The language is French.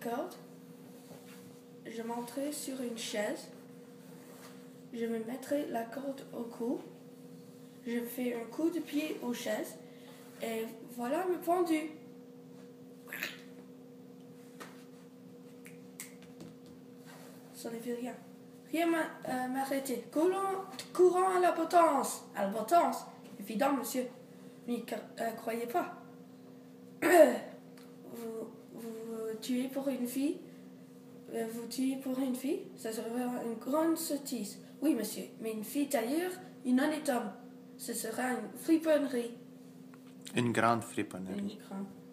corde. Je monterai sur une chaise. Je me mettrai la corde au cou. Je fais un coup de pied aux chaises. Et voilà le pendu. Ça ne fait rien. Rien m'arrêter. Courant à la potence. À la potence. Évident, monsieur. N'y croyez pas. Vous tuez pour une fille. Vous tuez pour une fille. Ça sera une grande sottise. Oui, monsieur. Mais une fille d'ailleurs, une honnête homme. Ce sera une friponnerie. Une grande friponnerie. Une grande.